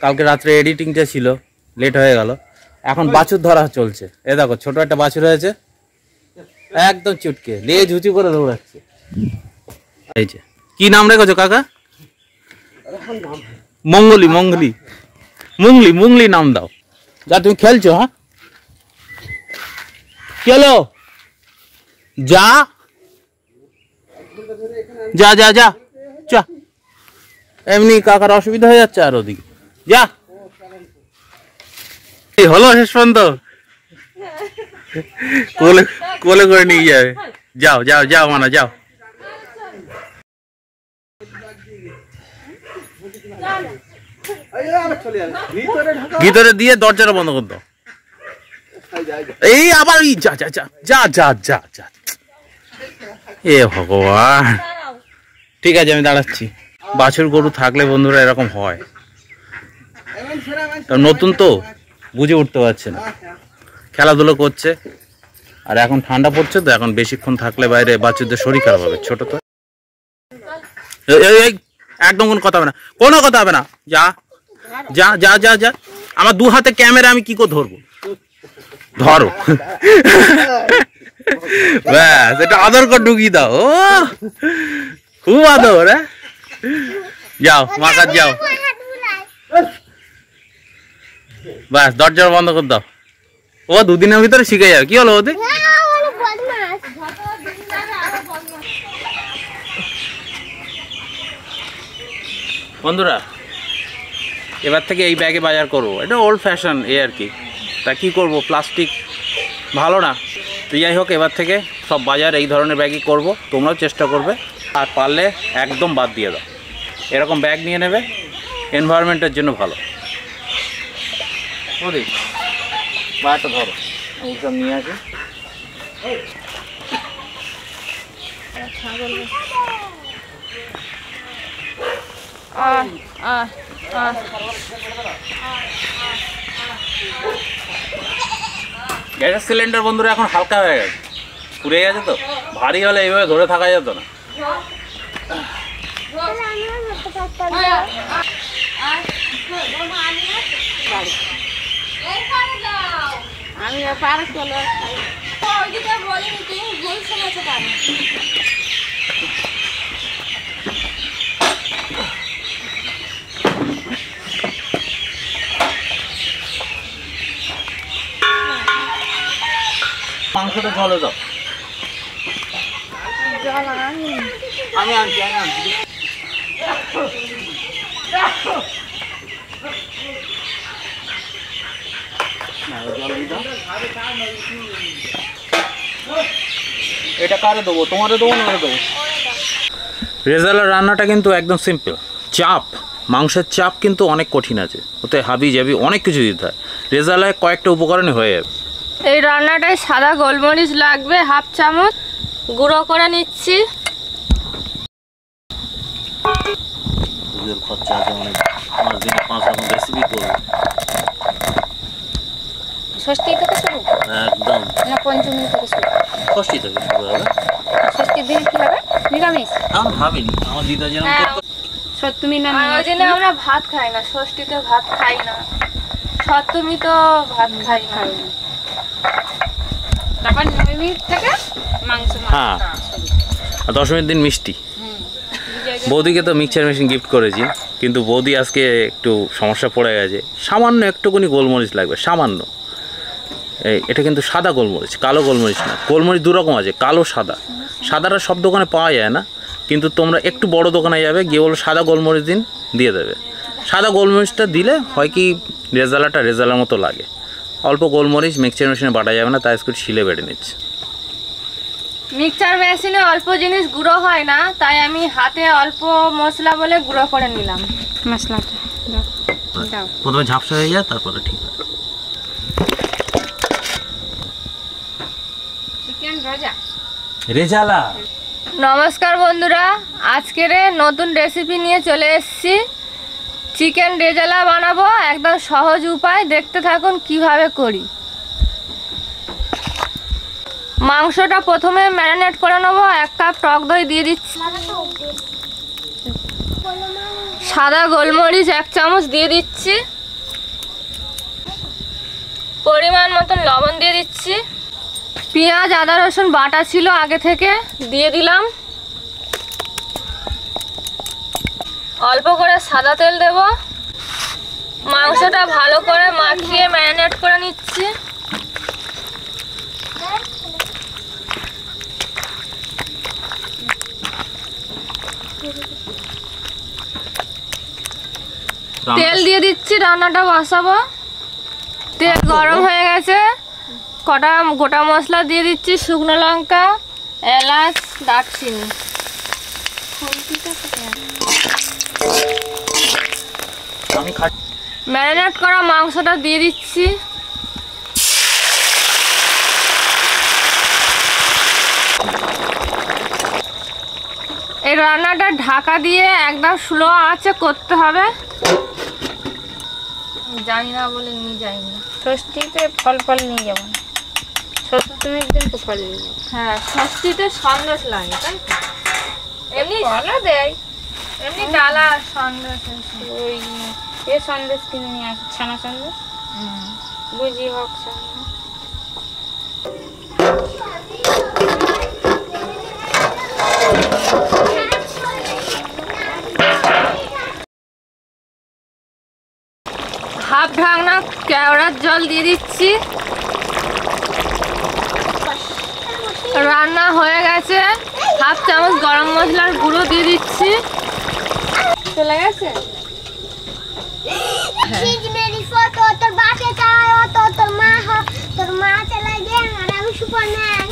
কালকে রাত্রে এডিটিংটা ছিল, লেট হয়ে গেল। এখন বাছুর ধরা চলছে। এ দেখো ছোট একটা বাছুর হয়েছে, একদম চুটকে লেজ উঁচু করে দৌড়াচ্ছে। এই যে কি নাম রেখেছো কাকা? মঙ্গলি। মঙ্গলি মুংলি মুংলি নাম দাও। যা তুমি খেলছো? হ্যাঁ চলো যা যা যা যা যা, এমনি কাকার অসুবিধা হয়ে যাচ্ছে। আর ওদিকে যা, হলো শেষ পর্যন্ত কোলে কোলে করে নিয়ে যাবে। যাও যাও যাও মানা যাও। ভিতরে দিয়ে দরজাটা বন্ধ করে দাও। এই আবার যা যা যা যা যা যা যা, এ ভগবান। ঠিক আছে আমি দাঁড়াচ্ছি। বাছুর গরু থাকলে বন্ধুরা এরকম হয়, নতুন তো বুঝে উঠতে পারছে না, খেলাধুলো করছে। আর এখন ঠান্ডা পড়ছে তো, এখন বেশিক্ষণ থাকলে বাইরে বাছুরদের শরীর খারাপ হবে। ছোট তো একদম কোনো কথা হবে না, কোনো কথা হবে না। যা যা যা যা যা। আমার দু হাতে ক্যামেরা, আমি কি করে ধরবো? ধরো ব্যাস, এটা আদর করে ঢুকিয়ে দাও। ও খুব আদর। হ্যাঁ যাও মা কাজ যাও, ব্যাস দরজা বন্ধ করে দাও। ও দুদিনের ভিতরে শিখে যাবে। কি হলো ওদের? বন্ধুরা এবার থেকে এই ব্যাগে বাজার করবো। এটা ওল্ড ফ্যাশন এ আর কি, তা কী করবো, প্লাস্টিক ভালো না। তো যাই হোক, এবার থেকে সব বাজার এই ধরনের ব্যাগই করব। তোমরাও চেষ্টা করবে, আর পারলে একদম বাদ দিয়ে দাও। এরকম ব্যাগ নিয়ে নেবে, এনভায়রনমেন্টের জন্য ভালো। ওরে বাটা ধরো, ওইসব নিয়ে আসে। গ্যাসের সিলিন্ডার বন্ধুরা এখন হালকা হয়ে গেছে, পুড়ে গেছে তো। ভারী হলে এইভাবে ধরে থাকা যেত না। আমি মাংসটা ঝোলে দাও। আমি আনছি আমি আনছি। এটা কারে দেবো? তোমারে দেবো না দেবো? রেজালার রান্নাটা কিন্তু একদম সিম্পল। চাপ, মাংসের চাপ কিন্তু অনেক কঠিন আছে, ওতে হাবি জাবি অনেক কিছু দিতে হয়। রেজালায় কয়েকটা উপকরণে হয়ে যাবে। এই রান্নাটায় সাদা গোলমরিচ লাগবে হাফ চামচ, গুঁড়ো করে নিচ্ছি। খরচা আছে অনেক, 5 দিনে 5 রকম রেসিপি করবো। ষষ্ঠী থেকে শুরু? একদম না পঞ্চমী থেকে শুরু? ষষ্ঠী থেকে শুরু হবে। ষষ্ঠীর দিন কি হবে? নিরামিষ? আমি ভাবিনি, আমার দিদা যেরকম করতো। সপ্তমী না, ওই দিনে আমরা ভাত খাই না, ষষ্ঠীতে ভাত খাই না, সপ্তমী তো ভাত খাই না। তারপর নবমী থেকে মাংস। হ্যাঁ, আর দশমীর দিন মিষ্টি। বৌদিকে তো মিক্সচার মেশিন গিফট করেছি, কিন্তু বৌদি আজকে একটু সমস্যা পড়ে গেছে। সামান্য একটুকুনি গোলমরিচ লাগবে, সামান্য। এটা কিন্তু সাদা গোলমরিচ, কালো গোলমরিচ না। গোলমরিচ দু রকম আছে, কালো সাদা। সাদাটা সব দোকানে পাওয়া যায় না, কিন্তু তোমরা একটু বড় দোকানে যাবে, গিয়ে বলো সাদা গোলমরিচ দিন, দিয়ে দেবে। সাদা গোলমরিচটা দিলে হয় কি, রেজালাটা রেজালার মতো লাগে। অল্প গোলমরিচ মিক্সচার মেশিনে বাটা যাবে না, তাই একটু শিলে বেটে নিচ্ছে। মিক্সচার মেশিনে অল্প জিনিস গুঁড়ো হয় না, তাই আমি হাতে অল্প মশলা বলে গুঁড়ো করে নিলাম মশলাটা। দাও, প্রথমে ঝাপসা হয়ে যায়, তারপরে ঠিক আছে। চিকেন রেজা রেজালা। নমস্কার বন্ধুরা, আজকের নতুন রেসিপি নিয়ে চলে এসেছি। চিকেন রেজালা বানাবো, একদম সহজ উপায়। দেখতে থাকুন কিভাবে করি। মাংসটা প্রথমে ম্যারিনেট করে নেবো। 1 কাপ টক দই দিয়ে দিচ্ছি, সাদা গোলমরিচ 1 চামচ দিয়ে দিচ্ছি, পরিমাণ মতন লবণ দিয়ে দিচ্ছি, পেঁয়াজ আদা রসুন বাটা ছিল আগে থেকে দিয়ে দিলাম, অল্প করে সাদা তেল দেব। মাংসটা ভালো করে মাখিয়ে ম্যারিনেট করে নিচ্ছি। তেল দিয়ে দিচ্ছি, রান্নাটা বসাবো। তেল গরম হয়ে গেছে, কটা গোটা মশলা দিয়ে দিচ্ছি, শুকনো লঙ্কা, এলাচ, দারচিনি। ম্যারিনেট করা মাংসটা দিয়ে দিচ্ছি। এই রান্নাটা ঢাকা দিয়ে একদম স্লো আঁচে করতে হবে। জানি না বলে নিয়ে যাইনি। ষষ্ঠীতে ফল ফল নিয়ে যাবো, সপ্তমীর দিন তো ফল নিয়ে যাবো। হ্যাঁ, ষষ্ঠীতে সন্দেশ লাগে, তাই তো? এমনি ফলও দেয়, এমনি ডালা সন্দেশ। ওই এ সন্দেশ কিনে নিয়ে আসে, ছানা সন্দেশ, বুঝি হোক সন্দেশ। হাফ ঢাকনা কেওড়ার জল দিয়ে দিচ্ছি। রান্না হয়ে গেছে, হাফ চামচ গরম মশলার গুঁড়ো দিয়ে দিচ্ছি। চলে গেছে। मेरी फोटो তোর বাপে চাই, ও তো তোর মা চলে গেল আর আমি সুপারম্যান।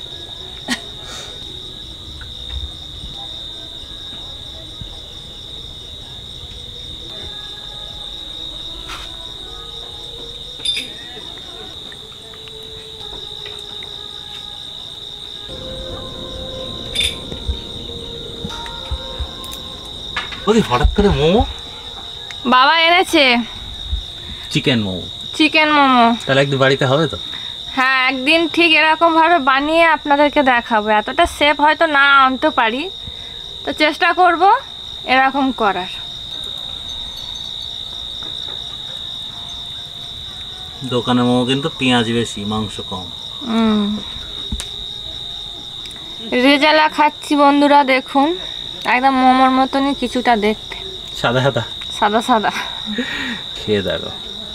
বৌদি হঠাৎ করে মোমো? বাবা এনেছে চিকেন মোমো। চিকেন মোমো। তাহলে একদিন বাড়িতে হবে তো? হ্যাঁ, একদিন ঠিক এরকম ভাবে বানিয়ে আপনাদেরকে দেখাবো। এতটা সেফ হয়তো না আনতে পারি, তো চেষ্টা করব এরকম করার। দোকানের মোমো কিন্তু পেঁয়াজ বেশি, মাংস কম। রেজালা খাচ্ছি বন্ধুরা, দেখুন একদম মোমোর মতনই কিছুটা দেখতে, সাদা সাদা সাদা সাদা। খেয়ে দেখো।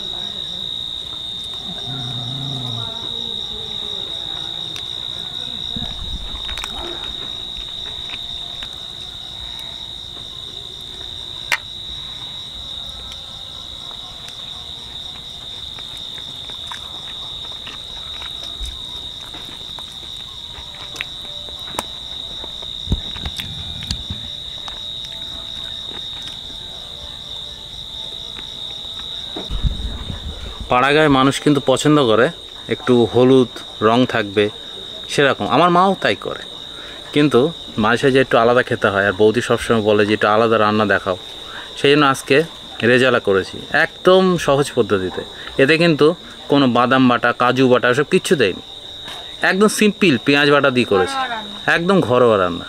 পাড়াগাঁয়ের মানুষ কিন্তু পছন্দ করে একটু হলুদ রং থাকবে সেরকম, আমার মাও তাই করে। কিন্তু মাঝে যে একটু আলাদা খেতে হয়, আর বৌদি সবসময় বলে যে একটু আলাদা রান্না দেখাও, সেই জন্য আজকে রেজালা করেছি একদম সহজ পদ্ধতিতে। এতে কিন্তু কোনো বাদাম বাটা, কাজু বাটা এসব কিচ্ছু দেয়নি, একদম সিম্পল পেঁয়াজ বাটা দিয়ে করেছি, একদম ঘরোয়া রান্না।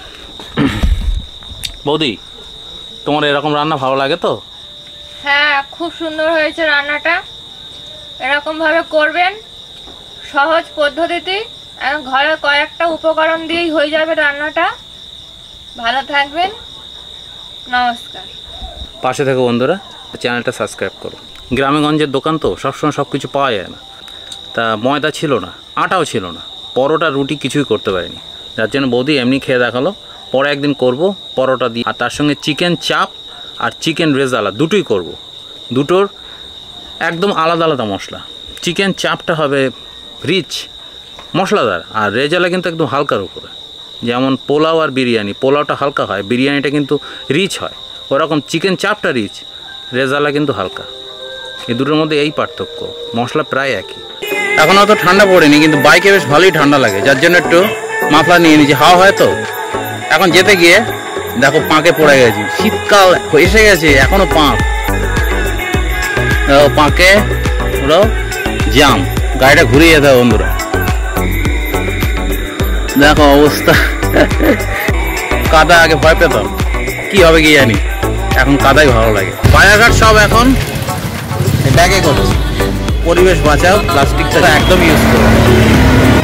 বৌদি, তোমার এরকম রান্না ভালো লাগে তো? হ্যাঁ, খুব সুন্দর হয়েছে রান্নাটা। এরকম ভাবে করবেন, সহজ পদ্ধতিতে, ঘরে কয়েকটা উপকরণ দিয়েই হয়ে যাবে রান্নাটা। ভালো থাকবেন, নমস্কার। পাশে থেকে বন্ধুরা চ্যানেলটা সাবস্ক্রাইব করো। গ্রামেগঞ্জের দোকান তো সবসময় সব কিছু পাওয়া যায় না, তা ময়দা ছিল না, আটাও ছিল না, পরোটা রুটি কিছুই করতে পারিনি, যার জন্য বৌদি এমনি খেয়ে দেখালো। পরে একদিন করব পরোটা দিয়ে, আর তার সঙ্গে চিকেন চাপ আর চিকেন রেজালা দুটোই করব। দুটোর একদম আলাদা আলাদা মশলা। চিকেন চাপটা হবে রিচ মশলাদার, আর রেজালা কিন্তু একদম হালকার উপরে। যেমন পোলাও আর বিরিয়ানি, পোলাওটা হালকা হয়, বিরিয়ানিটা কিন্তু রিচ হয়, ওরকম চিকেন চাপটা রিচ, রেজালা কিন্তু হালকা। এই দুটোর মধ্যে এই পার্থক্য, মশলা প্রায় একই। এখন অত ঠান্ডা পড়েনি, কিন্তু বাইকে বেশ ভালোই ঠান্ডা লাগে, যার জন্য একটু মাফলার নিয়ে নিয়েছি, হাওয়া হয় তো। এখন যেতে গিয়ে দেখো পাঁকে পড়ে গেছি, শীতকাল এসে গেছে এখনো পাঁক, পাঁকে পুরো জ্যাম, গাড়িটা ঘুরিয়ে যেতে হবে বন্ধুরা। দেখো অবস্থা, কাদা আগে ভয় পেতাম, কি হবে কি জানি, এখন কাদাই ভালো লাগে। বাজারঘাট সব এখন ব্যাগে করছে। পরিবেশ বাঁচাও, প্লাস্টিকটা একদম ইউজ করো।